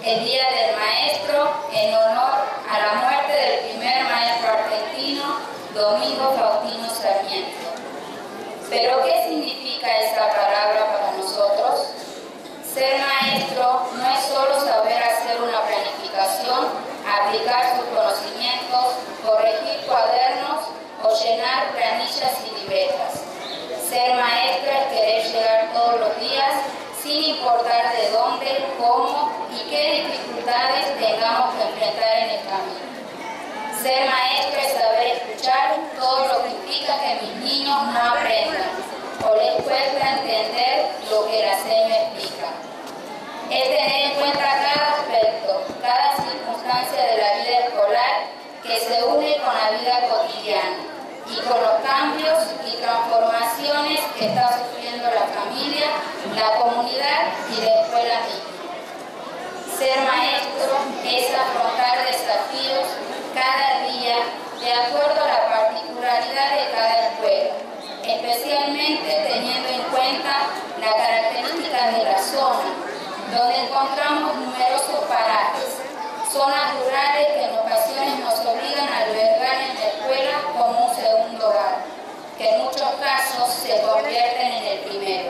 el Día del Maestro, en honor a la muerte del primer maestro argentino, Domingo Faustino Sarmiento. ¿Pero qué significa esta palabra para nosotros? Ser maestro no es solo saber hacer una planificación, aplicar sus conocimientos, corregir cuadernos o llenar planillas y libretas. Ser maestro es querer llegar todos los días sin importar de dónde, cómo y qué dificultades tengamos que enfrentar en el camino. Ser maestro es saber escuchar todo lo que implica que mis niños no aprendan o les cuesta entender lo que la seño explica. Es tener en cuenta cada aspecto, cada circunstancia de la vida escolar que se une con la vida cotidiana y con los cambios y transformaciones que está sufriendo la familia, la comunidad y la escuela misma. Ser maestro es afrontar desafíos cada día de acuerdo a la particularidad de cada escuela, especialmente teniendo en cuenta las características de la zona, donde encontramos numerosos parajes, zonas rurales que en ocasiones nos obligan a albergar en la escuela como un segundo hogar, que en muchos casos se convierten en el primero.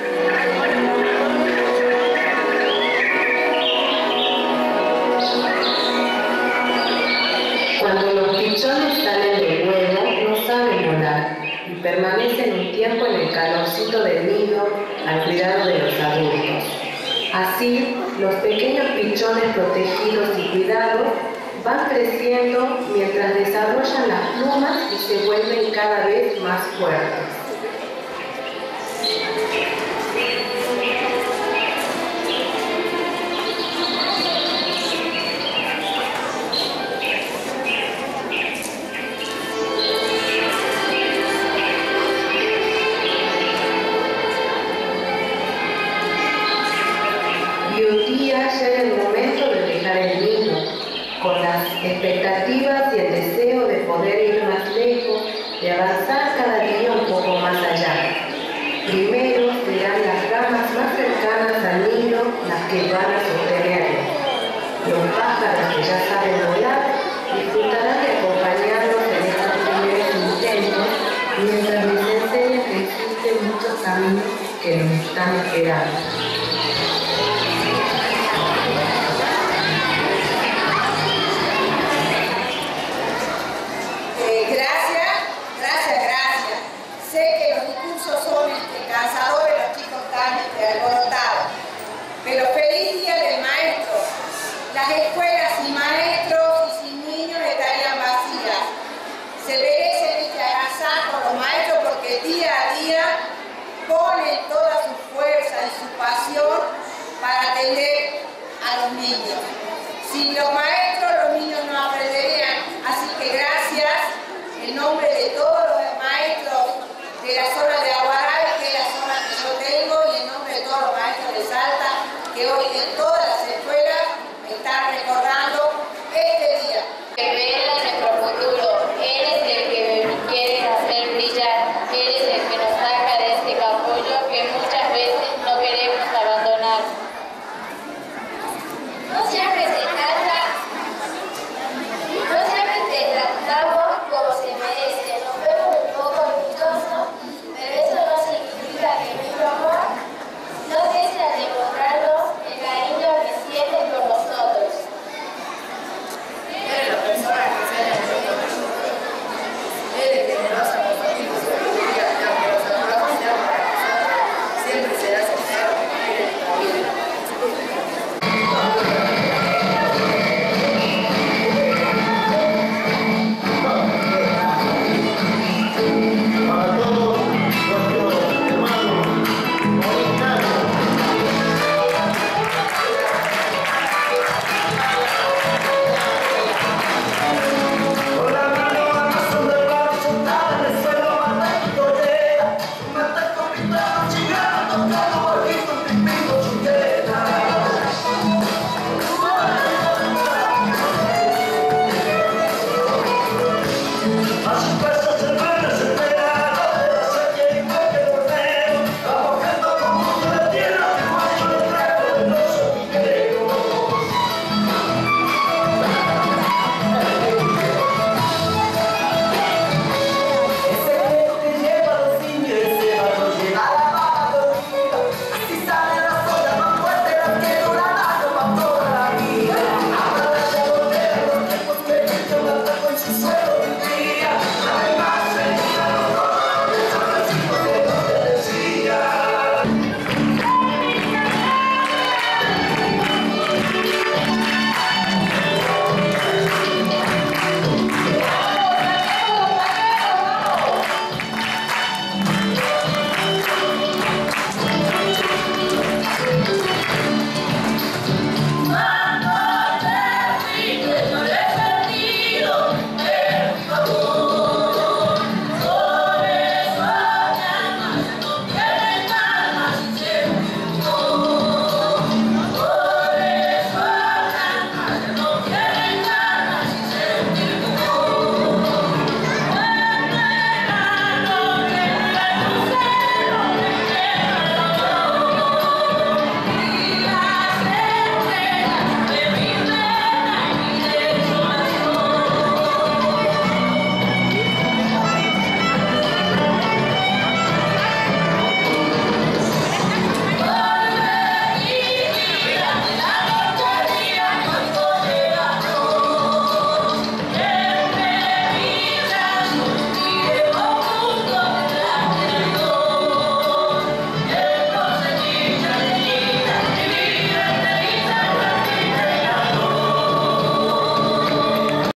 Cuando los pichones salen del huevo, no saben volar y permanecen un tiempo en el calorcito del nido al cuidado de los adultos. Así, los pequeños pichones protegidos y cuidados van creciendo mientras desarrollan las plumas y se vuelven cada vez más fuertes. Y un día llega el momento de dejar el nido, con las expectativas y el deseo de poder ir más lejos, de avanzar cada día un poco más allá. Primero serán las ramas más cercanas al nido las que van a sostenerlo. Los pájaros que ya saben volar disfrutarán de acompañarnos en estos primeros intentos, mientras les enseñan que existen muchos caminos que nos están esperando. Cansadores, los chicos están alborotados. Pero feliz día del maestro. Las escuelas sin maestros y sin niños estarían vacías. Se merecen este agasajo los maestros porque día a día ponen toda su fuerza y su pasión para atender a los niños. Sin los maestros, los niños no aprenderían. Así que gracias en nombre de todos los maestros de la zona de Aguaray, que es la zona que yo tengo, y en nombre de todos los maestros de Salta, que hoy en todas las escuelas están recordando